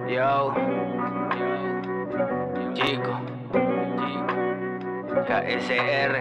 Yo, chico, KSR.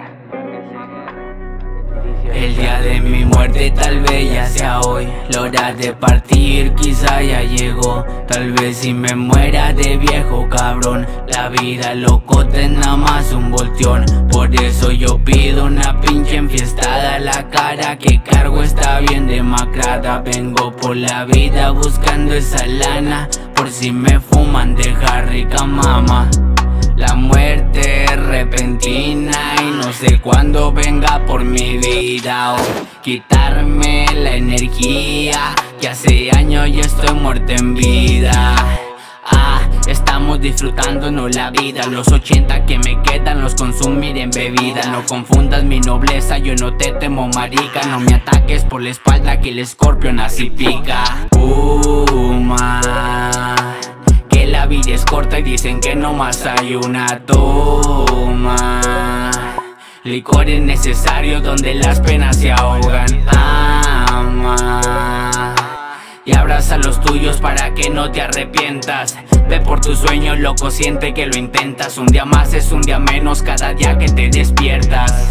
El día de mi muerte tal vez ya sea hoy. La hora de partir quizá ya llegó. Tal vez si me muera de viejo cabrón. La vida locote es nada más un volteón. Por eso yo pido una pinche enfiestada. La cara que cargo está bien demacrada. Vengo por la vida buscando esa lana. Por si me fuman dejar rica mama. La muerte es repentina y no sé cuándo venga por mi vida o quitarme la energía, que hace años ya estoy muerto en vida. Estamos disfrutándonos la vida. Los 80 que me quedan los consumiré en bebida. No confundas mi nobleza, yo no te temo marica. No me ataques por la espalda que el escorpión así pica. Que la vida es corta y dicen que nomás hay una toma. Licor es necesario donde las penas se ahogan. Ama y abraza a los tuyos para que no te arrepientas. Ve por tus sueños, loco, siente que lo intentas. Un día más es un día menos cada día que te despiertas.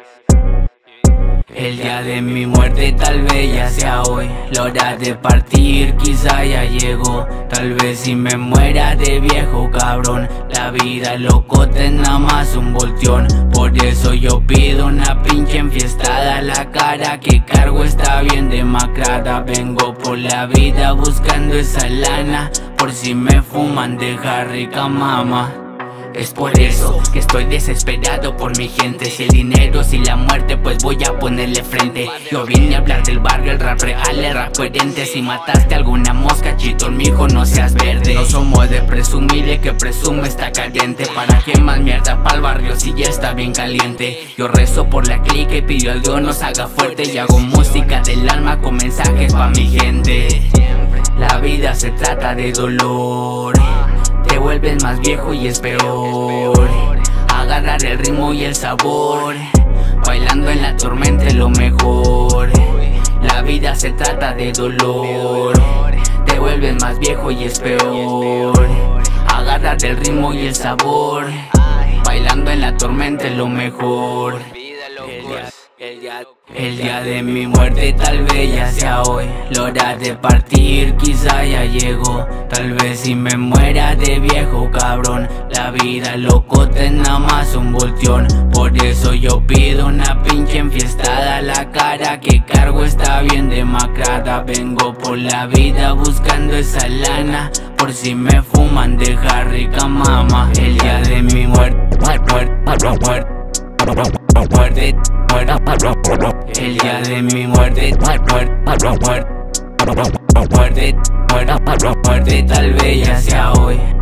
El día de mi muerte tal vez ya sea hoy. La hora de partir quizá ya llegó. Tal vez si me muera de viejo cabrón. La vida locote es nada más un volteón. Por eso yo pido una pinche enfiestada. La cara que cargo está bien demacrada. Vengo por la vida buscando esa lana. Por si me fuman dejar rica mama. Es por eso que estoy desesperado por mi gente. Si el dinero, si la muerte, pues voy a ponerle frente. Yo vine a hablar del barrio, el rap real, el rap coherente. Si mataste alguna mosca, chito, mijo, no seas verde. No somos de presumirle, que presume está caliente. ¿Para qué más mierda pa'l barrio si ya está bien caliente? Yo rezo por la clica y pido a Dios nos haga fuerte. Y hago música del alma con mensajes pa' mi gente. La vida se trata de dolor. Te vuelves más viejo y es peor. Agarrar el ritmo y el sabor. Bailando en la tormenta es lo mejor. La vida se trata de dolor. Te vuelves más viejo y es peor. Agarrar el ritmo y el sabor. Bailando en la tormenta es lo mejor. El día de mi muerte tal vez ya sea hoy. La hora de partir quizá ya llegó. Tal vez si me muera de viejo cabrón. La vida locote es nada más un volteón. Por eso yo pido una pinche enfiestada. La cara que cargo está bien demacrada. Vengo por la vida buscando esa lana. Por si me fuman dejar rica mama. El día de mi muerte. El día de mi muerte, muerte, tal vez ya sea hoy.